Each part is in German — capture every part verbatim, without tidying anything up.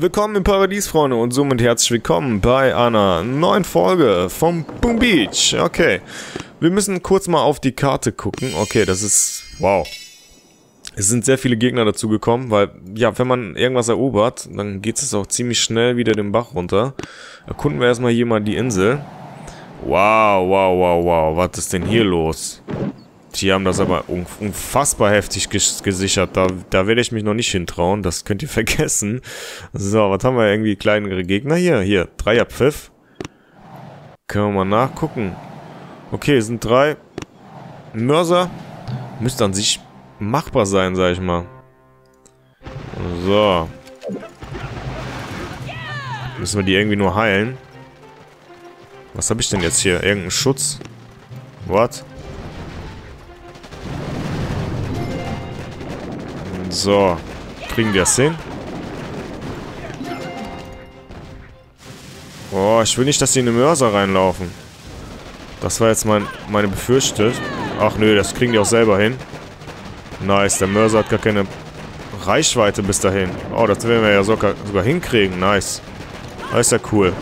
Willkommen im Paradies, Freunde, und somit herzlich willkommen bei einer neuen Folge vom Boom Beach. Okay, wir müssen kurz mal auf die Karte gucken. Okay, das ist... wow. Es sind sehr viele Gegner dazu gekommen, weil, ja, wenn man irgendwas erobert, dann geht es auch ziemlich schnell wieder den Bach runter. Erkunden wir erstmal hier mal die Insel. Wow, wow, wow, wow, was ist denn hier los? Die haben das aber unfassbar heftig ges gesichert. Da, da werde ich mich noch nicht hintrauen. Das könnt ihr vergessen. So, was haben wir? Irgendwie kleinere Gegner hier? Hier, Dreierpfiff. Können wir mal nachgucken. Okay, es sind drei Mörser. Müsste an sich machbar sein, sag ich mal. So. Müssen wir die irgendwie nur heilen? Was habe ich denn jetzt hier? Irgendeinen Schutz? What? So, kriegen die das hin? Oh, ich will nicht, dass die in den Mörser reinlaufen. Das war jetzt mein, meine Befürchtung. Ach nö, das kriegen die auch selber hin. Nice, der Mörser hat gar keine Reichweite bis dahin. Oh, das werden wir ja sogar, sogar hinkriegen. Nice. Das ist ja cool.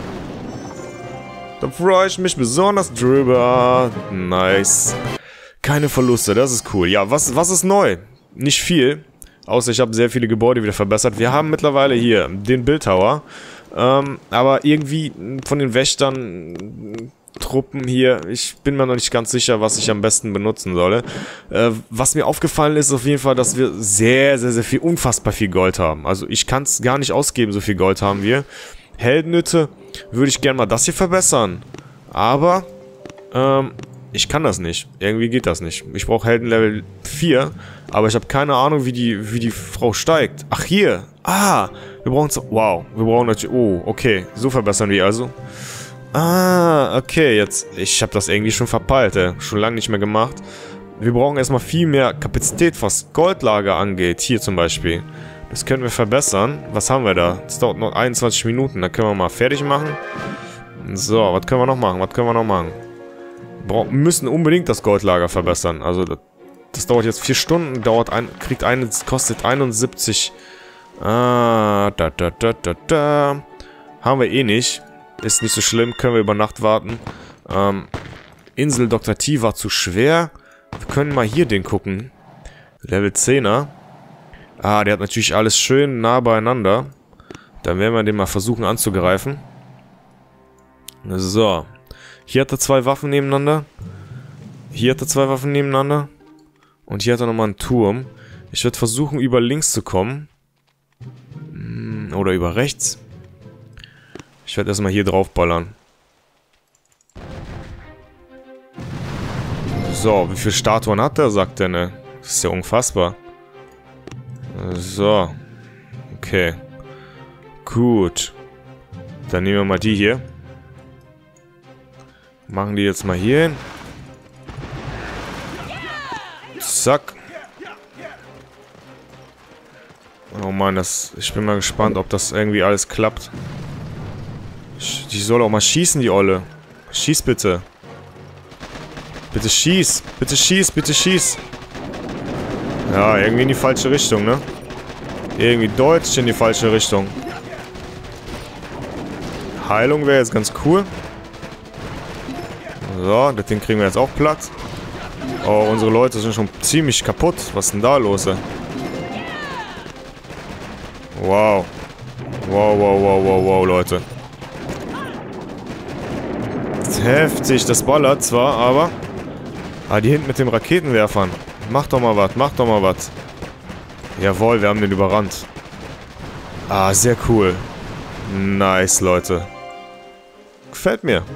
Da freue ich mich besonders drüber. Nice. Keine Verluste, das ist cool. Ja, was, was ist neu? Nicht viel, außer ich habe sehr viele Gebäude wieder verbessert. Wir haben mittlerweile hier den Bildtower, ähm, aber irgendwie von den Wächtern, Truppen hier, ich bin mir noch nicht ganz sicher, was ich am besten benutzen solle. Äh, was mir aufgefallen ist auf jeden Fall, dass wir sehr, sehr, sehr viel, unfassbar viel Gold haben. Also ich kann es gar nicht ausgeben, so viel Gold haben wir. Heldenhütte würde ich gerne mal das hier verbessern, aber ähm, ich kann das nicht. Irgendwie geht das nicht. Ich brauche Heldenlevel vier, aber ich habe keine Ahnung, wie die, wie die Frau steigt. Ach, hier. Ah, wir brauchen so... wow, wir brauchen natürlich... oh, okay. So verbessern wir also. Ah, okay, jetzt... ich habe das irgendwie schon verpeilt, ey. Schon lange nicht mehr gemacht. Wir brauchen erstmal viel mehr Kapazität, was Goldlager angeht. Hier zum Beispiel. Das können wir verbessern. Was haben wir da? Das dauert noch einundzwanzig Minuten. Da können wir mal fertig machen. So, was können wir noch machen? Was können wir noch machen? Wir müssen unbedingt das Goldlager verbessern. Also das, das dauert jetzt vier Stunden, dauert ein, kriegt eine, kostet einundsiebzig. Ah, da, da, da, da, da. Haben wir eh nicht. Ist nicht so schlimm, können wir über Nacht warten. Ähm, Insel Doktor T war zu schwer. Wir können mal hier den gucken. Level zehner. Ah, der hat natürlich alles schön nah beieinander. Dann werden wir den mal versuchen anzugreifen. So. Hier hat er zwei Waffen nebeneinander. Hier hat er zwei Waffen nebeneinander. Und hier hat er nochmal einen Turm. Ich werde versuchen, über links zu kommen. Oder über rechts. Ich werde erstmal hier drauf ballern. So, wie viele Statuen hat er, sagt er, ne? Das ist ja unfassbar. So. Okay. Gut. Dann nehmen wir mal die hier. Machen die jetzt mal hier hin. Zack. Oh Mann, das, ich bin mal gespannt, ob das irgendwie alles klappt. Die soll auch mal schießen, die Olle. Schieß bitte. Bitte schieß. Bitte schieß, bitte schieß. Ja, irgendwie in die falsche Richtung, ne? Irgendwie deutlich in die falsche Richtung. Heilung wäre jetzt ganz cool. So, das Ding kriegen wir jetzt auch platt. Oh, unsere Leute sind schon ziemlich kaputt. Was ist denn da los, ey? Wow. Wow, wow, wow, wow, wow, Leute. Das ist heftig, das ballert zwar, aber... ah, die hinten mit den Raketenwerfern. Mach doch mal was, mach doch mal was. Jawohl, wir haben den überrannt. Ah, sehr cool. Nice, Leute. Gefällt mir.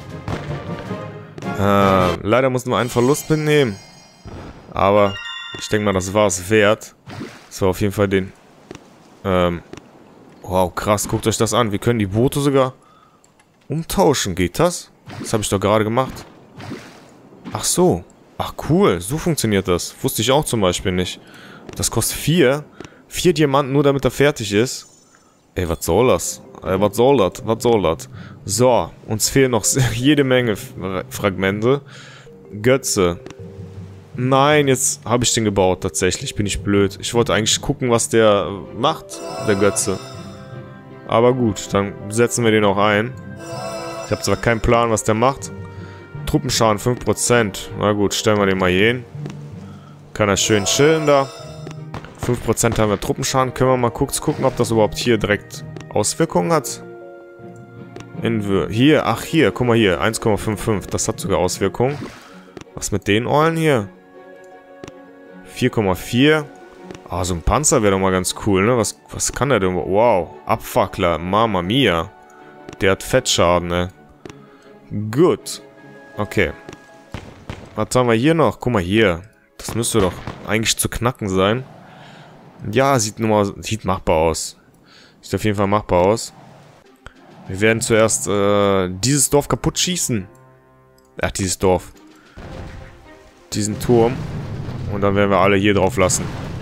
Äh, leider mussten wir einen Verlust mitnehmen. Aber ich denke mal, das war es wert. Das war auf jeden Fall den... Ähm... wow, krass, guckt euch das an. Wir können die Boote sogar umtauschen. Geht das? Das habe ich doch gerade gemacht. Ach so. Ach cool, so funktioniert das. Wusste ich auch zum Beispiel nicht. Das kostet vier. Vier Diamanten, nur damit er fertig ist. Ey, was soll das? Ey, was soll das? Was soll das? So, uns fehlen noch jede Menge Fragmente. Götze. Nein, jetzt habe ich den gebaut, tatsächlich. Bin ich blöd. Ich wollte eigentlich gucken, was der macht, der Götze. Aber gut, dann setzen wir den auch ein. Ich habe zwar keinen Plan, was der macht. Truppenschaden fünf Prozent. Na gut, stellen wir den mal hier hin. Kann er schön chillen da. fünf Prozent haben wir Truppenschaden. Können wir mal kurz gucken, ob das überhaupt hier direkt Auswirkungen hat. In, hier, ach hier, guck mal hier. eins Komma fünfundfünfzig. Das hat sogar Auswirkungen. Was mit den Eulen hier? vier Komma vier. Ah, so ein Panzer wäre doch mal ganz cool, ne? Was, was kann der denn? Wow. Abfackler. Mama mia. Der hat Fettschaden, ne? Gut. Okay. Was haben wir hier noch? Guck mal hier. Das müsste doch eigentlich zu knacken sein. Ja, sieht nur mal, sieht machbar aus. Sieht auf jeden Fall machbar aus. Wir werden zuerst äh, dieses Dorf kaputt schießen. Ach, dieses Dorf. Diesen Turm. Und dann werden wir alle hier drauf lassen.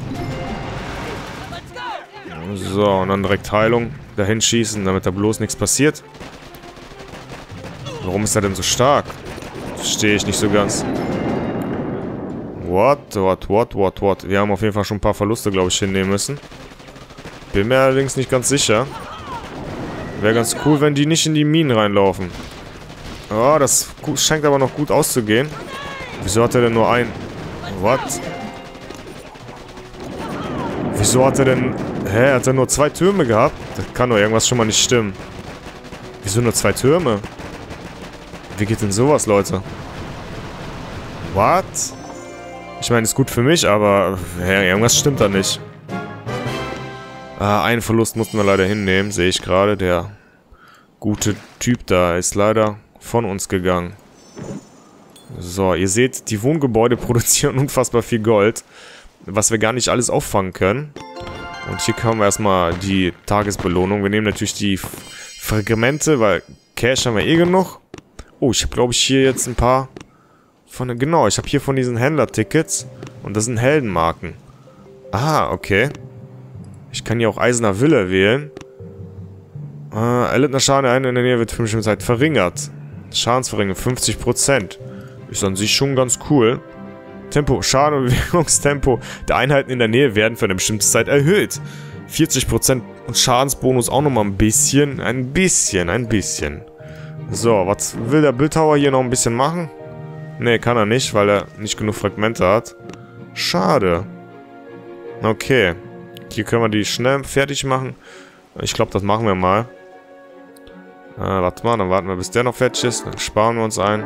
So, und dann direkt Heilung dahin schießen, damit da bloß nichts passiert. Warum ist er denn so stark? Verstehe ich nicht so ganz. What, what, what, what, what? Wir haben auf jeden Fall schon ein paar Verluste, glaube ich, hinnehmen müssen. Bin mir allerdings nicht ganz sicher. Wäre ganz cool, wenn die nicht in die Minen reinlaufen. Oh, das scheint aber noch gut auszugehen. Wieso hat er denn nur ein... What? Wieso hat er denn... Hä, hat er nur zwei Türme gehabt? Das kann doch irgendwas schon mal nicht stimmen. Wieso nur zwei Türme? Wie geht denn sowas, Leute? What? Ich meine, ist gut für mich, aber... Ja, irgendwas stimmt da nicht. Ah, einen Verlust mussten wir leider hinnehmen, sehe ich gerade. Der gute Typ da ist leider von uns gegangen. So, ihr seht, die Wohngebäude produzieren unfassbar viel Gold, was wir gar nicht alles auffangen können. Und hier haben wir erstmal die Tagesbelohnung. Wir nehmen natürlich die Fragmente, weil Cash haben wir eh genug. Oh, ich habe, glaube ich, hier jetzt ein paar von... Genau, ich habe hier von diesen Händler-Tickets und das sind Heldenmarken. Ah, okay. Ich kann hier auch Eisener Wille wählen. Äh, erlittener Schaden in der Nähe wird für eine bestimmte Zeit verringert. Schadensverringerung fünfzig Prozent. Ist an sich schon ganz cool. Tempo, Schaden und Bewegungstempo der Einheiten in der Nähe werden für eine bestimmte Zeit erhöht. vierzig Prozent und Schadensbonus auch nochmal ein bisschen. Ein bisschen, ein bisschen. So, was will der Bildhauer hier noch ein bisschen machen? Ne, kann er nicht, weil er nicht genug Fragmente hat. Schade. Okay. Hier können wir die schnell fertig machen. Ich glaube, das machen wir mal. Äh, warte mal, dann warten wir, bis der noch fertig ist. Dann sparen wir uns ein.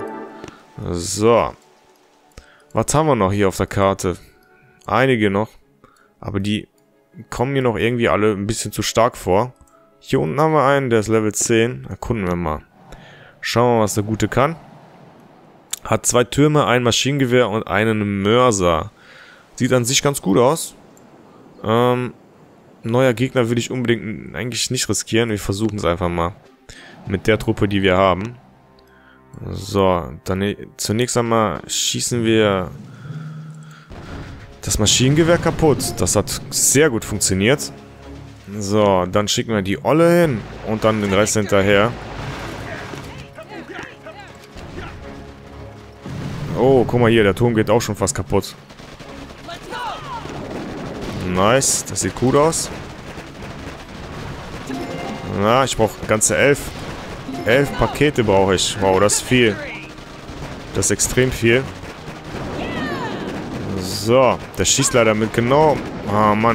So. Was haben wir noch hier auf der Karte? Einige noch. Aber die kommen mir noch irgendwie alle ein bisschen zu stark vor. Hier unten haben wir einen, der ist Level zehn. Erkunden wir mal. Schauen wir mal, was der Gute kann. Hat zwei Türme, ein Maschinengewehr und einen Mörser. Sieht an sich ganz gut aus. Ähm, neuer Gegner will ich unbedingt eigentlich nicht riskieren. Wir versuchen es einfach mal. Mit der Truppe, die wir haben. So, dann zunächst einmal schießen wir das Maschinengewehr kaputt. Das hat sehr gut funktioniert. So, dann schicken wir die Olle hin und dann den Rest hinterher. Oh, guck mal hier, der Turm geht auch schon fast kaputt. Nice, das sieht gut aus. Na, ich brauche ganze elf. Elf Pakete brauche ich. Wow, das ist viel. Das ist extrem viel. So, der schießt leider mit genau. Ah, Mann.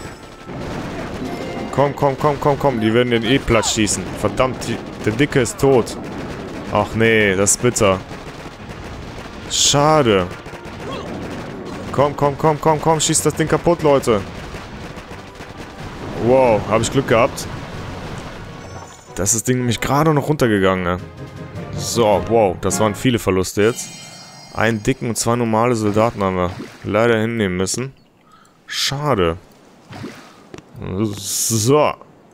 Komm, komm, komm, komm, komm. Die werden den eh platt schießen. Verdammt, die, der Dicke ist tot. Ach nee, das ist bitter. Schade. Komm, komm, komm, komm, komm. Schießt das Ding kaputt, Leute. Wow, habe ich Glück gehabt. Das ist das Ding nämlich gerade noch runtergegangen, ne? So, wow, das waren viele Verluste jetzt. Einen dicken und zwei normale Soldaten haben wir leider hinnehmen müssen. Schade. So.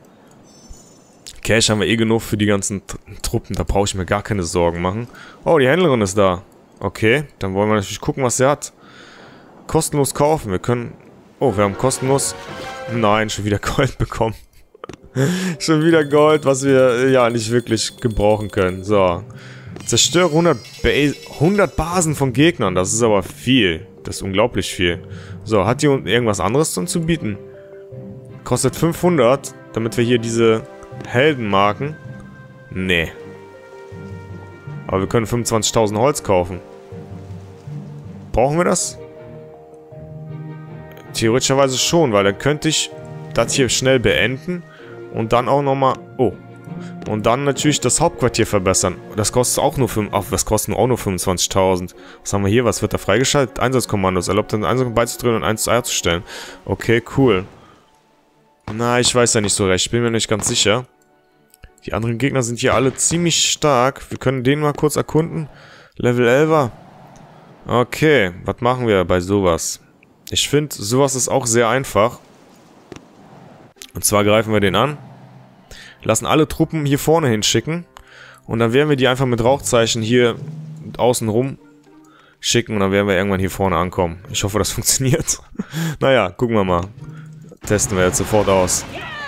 Cash haben wir eh genug für die ganzen Truppen, da brauche ich mir gar keine Sorgen machen. Oh, die Händlerin ist da. Okay, dann wollen wir natürlich gucken, was sie hat. Kostenlos kaufen, wir können... Oh, wir haben kostenlos... Nein, schon wieder Gold bekommen. Schon wieder Gold, was wir ja nicht wirklich gebrauchen können. So. Zerstöre hundert, Bas hundert Basen von Gegnern. Das ist aber viel. Das ist unglaublich viel. So, hat die irgendwas anderes zu bieten? Kostet fünfhundert, damit wir hier diese Heldenmarken? Nee. Aber wir können fünfundzwanzigtausend Holz kaufen. Brauchen wir das? Theoretischerweise schon, weil dann könnte ich das hier schnell beenden und dann auch nochmal... Oh. Und dann natürlich das Hauptquartier verbessern. Das kostet auch nur fünf, ach, das kostet auch nur fünfundzwanzigtausend. Was haben wir hier? Was wird da freigeschaltet? Einsatzkommandos. Erlaubt dann Einsatzkommandos beizudrehen und eins herzustellen. Okay, cool. Na, ich weiß ja nicht so recht. Ich bin mir nicht ganz sicher. Die anderen Gegner sind hier alle ziemlich stark. Wir können den mal kurz erkunden. Level elfer. Okay, was machen wir bei sowas? Ich finde, sowas ist auch sehr einfach. Und zwar greifen wir den an. Lassen alle Truppen hier vorne hinschicken. Und dann werden wir die einfach mit Rauchzeichen hier außen rum schicken. Und dann werden wir irgendwann hier vorne ankommen. Ich hoffe, das funktioniert. Naja, gucken wir mal. Testen wir jetzt sofort aus.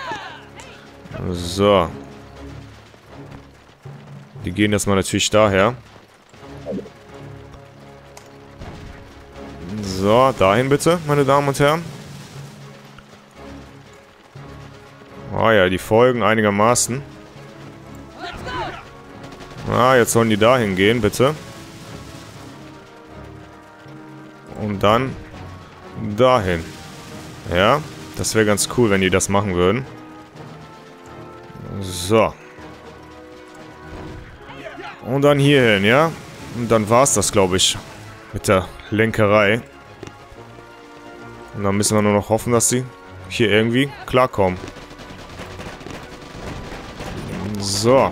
So. Die gehen jetzt mal natürlich daher. So, dahin bitte, meine Damen und Herren. Ah ja, die folgen einigermaßen. Ah, jetzt sollen die dahin gehen, bitte. Und dann dahin. Ja, das wäre ganz cool, wenn die das machen würden. So. Und dann hier hin, ja? Und dann war es das, glaube ich, mit der Lenkerei. Und dann müssen wir nur noch hoffen, dass sie hier irgendwie klarkommen. So.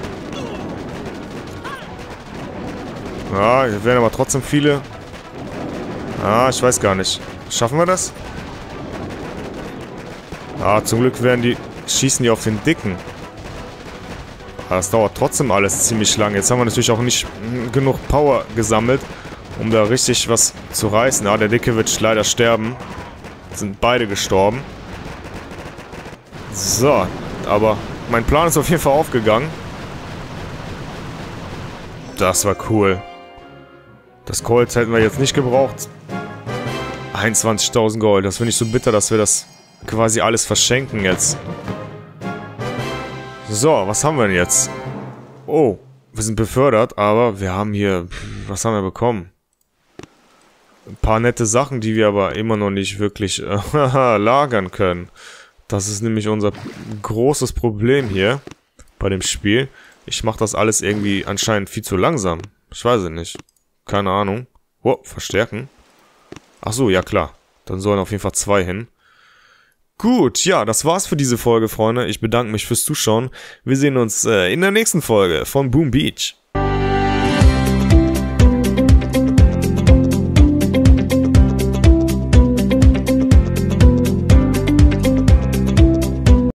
Ja, hier werden aber trotzdem viele. Ah, ich weiß gar nicht. Schaffen wir das? Ah, zum Glück werden die... Schießen die auf den Dicken. Aber das dauert trotzdem alles ziemlich lang. Jetzt haben wir natürlich auch nicht genug Power gesammelt, um da richtig was zu reißen. Ah, der Dicke wird leider sterben. Sind beide gestorben. So, aber mein Plan ist auf jeden Fall aufgegangen. Das war cool. Das Gold hätten wir jetzt nicht gebraucht. einundzwanzigtausend Gold. Das finde ich so bitter, dass wir das quasi alles verschenken jetzt. So, was haben wir denn jetzt? Oh, wir sind befördert, aber wir haben hier... Was haben wir bekommen? Ein paar nette Sachen, die wir aber immer noch nicht wirklich äh, lagern können. Das ist nämlich unser großes Problem hier bei dem Spiel. Ich mache das alles irgendwie anscheinend viel zu langsam. Ich weiß es nicht. Keine Ahnung. Oh, verstärken. Ach so, ja klar. Dann sollen auf jeden Fall zwei hin. Gut, ja, das war's für diese Folge, Freunde. Ich bedanke mich fürs Zuschauen. Wir sehen uns äh, in der nächsten Folge von Boom Beach.